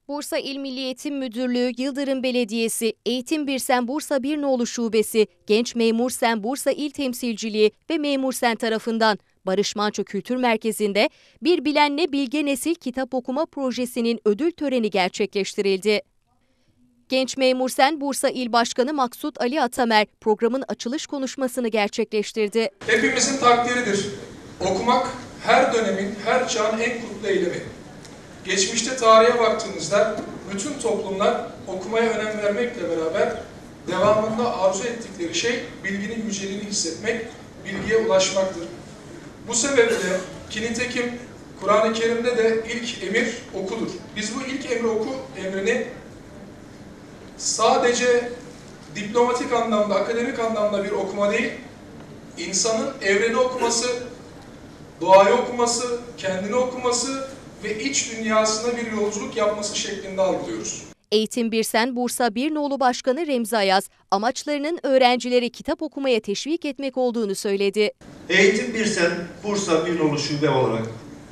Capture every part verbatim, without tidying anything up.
Bursa İl Milli Eğitim Müdürlüğü, Yıldırım Belediyesi, Eğitim Birsen Bursa Bir Nolu Şubesi, Genç Memur Sen Bursa İl Temsilciliği ve Memur Sen tarafından Barış Manço Kültür Merkezi'nde Bir Bilenle Bilge Nesil kitap okuma projesinin ödül töreni gerçekleştirildi. Genç Memur Sen Bursa İl Başkanı Maksut Ali Atamer programın açılış konuşmasını gerçekleştirdi. Hepimizin takdiridir. Okumak her dönemin, her çağın en kutlu eylemi. Geçmişte tarihe baktığınızda bütün toplumlar okumaya önem vermekle beraber devamında arzu ettikleri şey bilginin yüceliğini hissetmek, bilgiye ulaşmaktır. Bu sebeple ki nitekim Kur'an-ı Kerim'de de ilk emir okudur. Biz bu ilk emri oku emrini sadece diplomatik anlamda, akademik anlamda bir okuma değil, insanın evreni okuması, doğayı okuması, kendini okuması ve iç dünyasına bir yolculuk yapması şeklinde algılıyoruz. Eğitim Birsen Bursa Bir Nolu Başkanı Remzi Ayaz, amaçlarının öğrencileri kitap okumaya teşvik etmek olduğunu söyledi. Eğitim Birsen Bursa Bir Nolu Şube olarak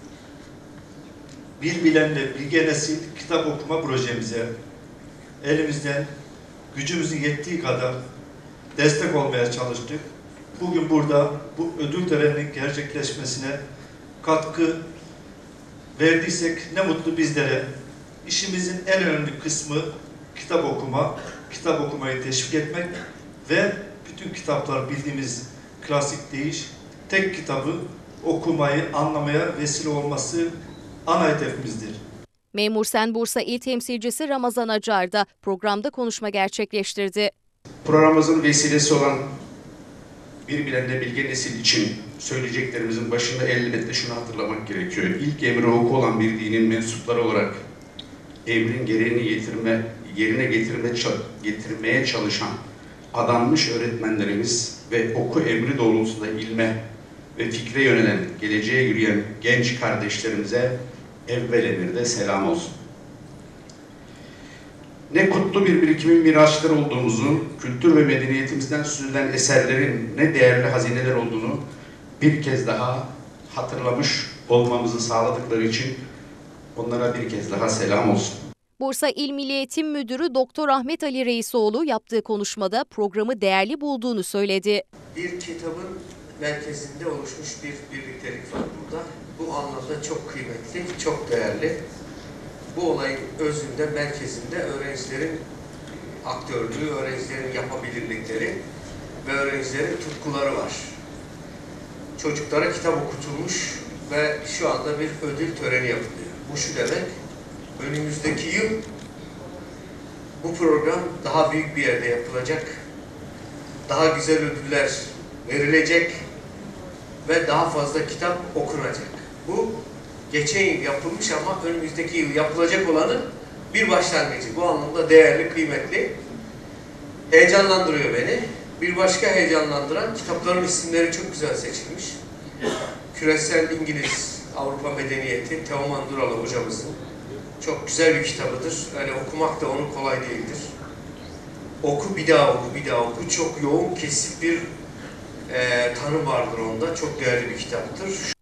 Bir Bilenle Bilge Nesil kitap okuma projemize elimizden gücümüzün yettiği kadar destek olmaya çalıştık. Bugün burada bu ödül töreninin gerçekleşmesine katkı verdiysek ne mutlu bizlere. İşimizin en önemli kısmı kitap okuma, kitap okumayı teşvik etmek ve bütün kitaplar bildiğimiz klasik değil, tek kitabı okumayı, anlamaya vesile olması ana hedefimizdir. Memur Sen Bursa İl Temsilcisi Ramazan Acar da programda konuşma gerçekleştirdi. Programımızın vesilesi olan Bir Bilenle Bilge Nesil için söyleyeceklerimizin başında elbette şunu hatırlamak gerekiyor. İlk emri oku olan bir dinin mensupları olarak emrin gereğini getirme, yerine getirme, getirmeye çalışan adanmış öğretmenlerimiz ve oku emri doğrultusunda ilme ve fikre yönelen, geleceğe yürüyen genç kardeşlerimize evvel emirde selam olsun. Ne kutlu bir birikimin miraçları olduğumuzu, kültür ve medeniyetimizden süzülen eserlerin ne değerli hazineler olduğunu bir kez daha hatırlamış olmamızı sağladıkları için onlara bir kez daha selam olsun. Bursa İl Milli Eğitim Müdürü Doktor Ahmet Ali Reisoğlu yaptığı konuşmada programı değerli bulduğunu söyledi. Bir kitabın merkezinde oluşmuş bir birliktelik var burada. Bu anlamda çok kıymetli, çok değerli. Bu olayın özünde, merkezinde öğrencilerin aktörlüğü, öğrencilerin yapabilirlikleri ve öğrencilerin tutkuları var. Çocuklara kitap okutulmuş ve şu anda bir ödül töreni yapılıyor. Bu şu demek, önümüzdeki yıl bu program daha büyük bir yerde yapılacak, daha güzel ödüller verilecek ve daha fazla kitap okunacak. Bu geçen yıl yapılmış ama önümüzdeki yıl yapılacak olanın bir başlangıcı. Bu anlamda değerli, kıymetli. Heyecanlandırıyor beni. Bir başka heyecanlandıran, kitapların isimleri çok güzel seçilmiş. Küresel İngiliz Avrupa Medeniyeti, Teoman Duralı hocamızın çok güzel bir kitabıdır. Öyle okumak da onun kolay değildir. Oku bir daha oku, bir daha oku. Çok yoğun, kesik bir e, tanım vardır onda. Çok değerli bir kitaptır.